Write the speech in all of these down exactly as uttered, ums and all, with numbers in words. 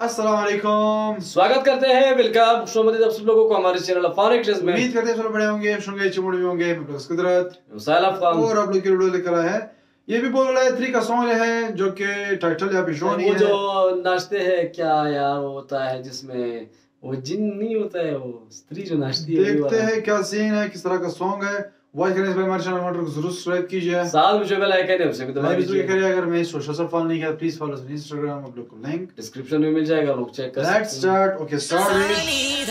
अस्सलाम वालेकुम, स्वागत करते हैं वेलकम खुशआमदीद आप सब लोगों को हमारे चैनल अफान एक्ट्रेस में। उम्मीद करते हैं सब बड़े होंगे, होंगे चिमड़ी होंगे। मैं प्लस कुदरत वसाइल अफगान और आप लोग के वीडियो लेकर आए हैं। ये भी बोल रहा है थ्री का सॉन्ग है जो कि टाइटल यहाँ पे शो नहीं वो है। जो नाचते हैं क्या यार वो होता है जिसमें वो जिन नहीं होता है, वो स्त्री जो नाचती है। देखते हैं क्या सीन है, किस तरह का सॉन्ग है। वॉच करने से पहले हमारे चैनल मटर को जरूर सब्सक्राइब कीजिए। साथ में जो बेल आइकन है उसे भी दबा लाइक भी दीजिए। करिए। अगर मैं सोशल से फॉलो नहीं किया प्लीज फॉलो अस इंस्टाग्राम, आप लोग को लिंक डिस्क्रिप्शन में मिल जाएगा, लोग चेक कर लेट्स सकते हैं। स्टार्ट। ओके स्टार्ट विद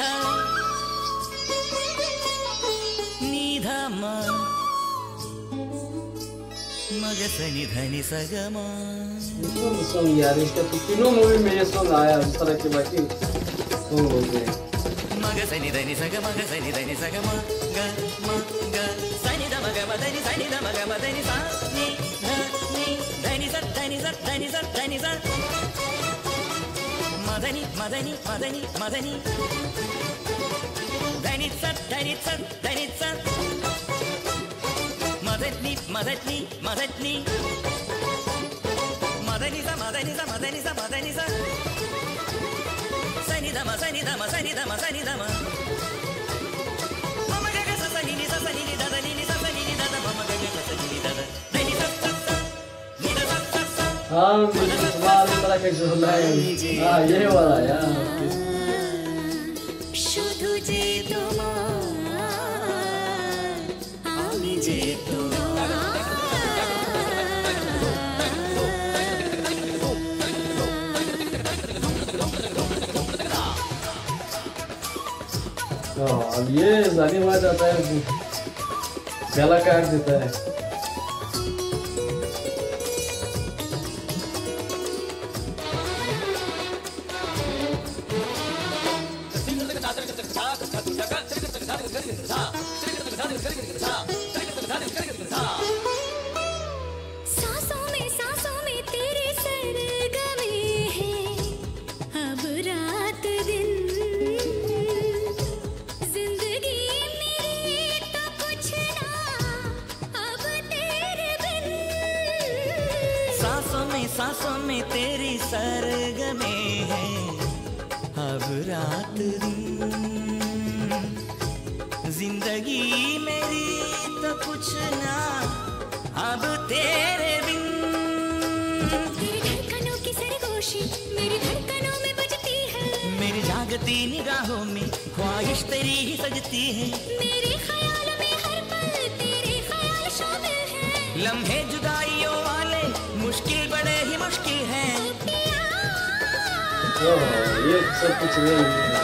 मगसनि धनि सगमा कौन सॉन्ग यार, इसका तो तीनों मूवी में ये सॉन्ग आया इस तरह के, बाकी सॉन्ग बोलते हैं। मगसनि धनि सगमा मगसनि धनि सगमा ग म ग सनि ध मग म धनि सनि ध मग म धनि सा नि ध नि धनि स धनि स धनि स धनि स मदनि मदनि मदनि मदनि धनि स धनि स धनि स मदनि मदनि मदनि मदनि स मदनि स मदनि स मदनि स सनि ध म सनि ध म सनि ध म सनि ध म मम ग ग स सनि नि स सनि नि ध ध नि नि स सनि नि ध ध मम ग ग स सनि नि ध ध धनि स स स नि ध स स स हाँ वाला वाला के जो है, हाँ ये वाला यार। শুধু যে তোমার আমি যে हाँ, अब ये जाने आ जाता है, गला काट देता है। सांसों में सांसों में तेरे सरगमे हैं अब रात दिन जिंदगी मेरी तो कुछ ना अब तेरे बिन सांसों में सांसों में तेरी सरगमे है अब रात दिन जिंदगी मेरी तो कुछ ना अब तेरे बिन तेरी धड़कनों की सरगोशी मेरी धड़कनों में बजती है मेरी जागती निगाहों में ख्वाहिश तेरी ही सजती है मेरे ख्याल में हर पल तेरे ख्याल शामिल है लम्हे जुदाइयों वाले मुश्किल बड़े ही मुश्किल हैं हाँ, ये सब कुछ नहीं है।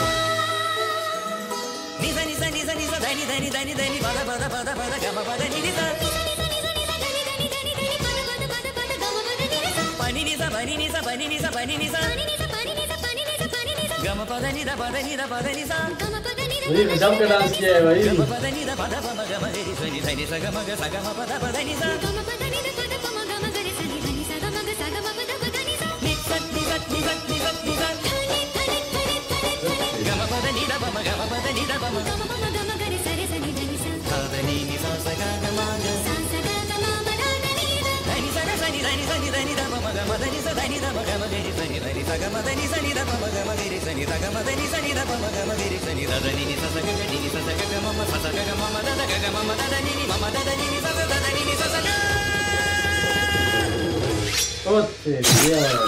निजा निजा निजा निजा धनी धनी धनी धनी पद पद पद पद गम पद नि निजा पनी निजा पनी निजा पनी निजा पनी निजा गम पद नि द पद नि द पद निजा वही गजब का डांस किया है भाई। गम पद नि द पद पम गम रे सनि धनि स गम ग स गम पद पद निजा निजा निजा निजा निजा निजा गम पद नि द पम गम पद नि द पम धनि निजा स ग गम ग धनि स ग सनि धनि सनि धनि द पम गम धनि स धनि द पम गम गे सनि धनि स गम धनि सनि द पम गम गे सनि द गम धनि सनि द पम गम गे सनि द धनि नि स स ग ग नि स स ग ग मम स स ग ग मम द द ग ग मम द द नि नि मम द द नि नि स स द द नि नि स स ग ओ तेरी यार।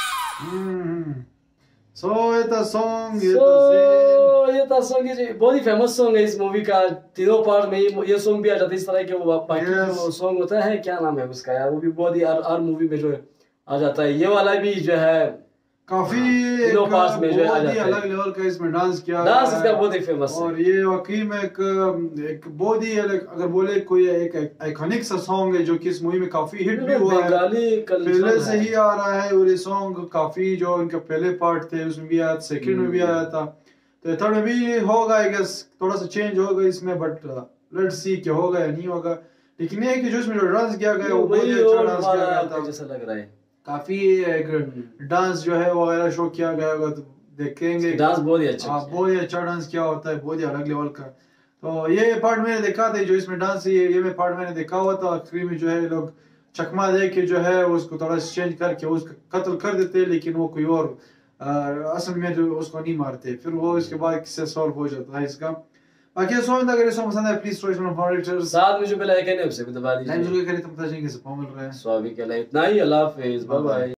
सो ये था सॉन्ग, ये So, था सीन। ये था सॉन्ग, ये बहुत ही फेमस सॉन्ग है इस मूवी का। तीनों पार्ट में ये ये सॉन्ग भी आ जाता है इस तरह के। वो बाकी Yes. जो सॉन्ग होता है क्या नाम है उसका यार, वो भी बहुत ही हर हर मूवी में जो है आ जाता है। ये वाला भी जो है काफी तीनों एक पार्ट्स में जो है आ बहुत ही जाता है। अलग लेवल का इसमें डांस किया डांस गया इसका है। बहुत ही फेमस है। और ये वाकई में एक एक बहुत ही अलग, अगर बोले कोई एक आइकॉनिक सा सॉन्ग है जो कि इस मूवी में काफी हिट भी हुआ है। बंगाली कल्चर पहले से ही आ रहा है और ये सॉन्ग काफी जो इनके पहले पार्ट थे उसमें भी आया, सेकंड में भी आया था, तो थर्ड में भी होगा आई गेस। थोड़ा सा चेंज होगा इसमें, बट लेट्स सी क्या होगा या नहीं होगा। लेकिन ये कि जो इसमें जो डांस किया गया वो बहुत ही अच्छा डांस किया गया था, जैसा लग रहा है। काफी एक डांस जो है वगैरह शो किया गया होगा, तो देखेंगे। डांस बहुत ही अच्छा, हाँ बहुत ही अच्छा डांस किया होता है, बहुत ही अलग लेवल का। तो ये पार्ट मैंने देखा था, जो इसमें डांस ये ये में पार्ट मैंने देखा हुआ था। आखिरी में जो है लोग चकमा दे के जो है उसको थोड़ा चेंज करके उसका कत्ल कर देते हैं, लेकिन वो कोई और असल में जो उसको नहीं मारते, फिर वो इसके बाद किससे सॉल्व हो जाता है इसका। बाकी सॉन्ग अगर ये सॉन्ग पसंद है please throw it on forward साथ में जो बेल आइकन है उसे भी दबा लाइन दीजिए। जरूर करें, तब तक चाहिए कि सब मिल रहा है। सो अभी के लिए इतना ही, अल्लाह हाफिज, बाय बाय।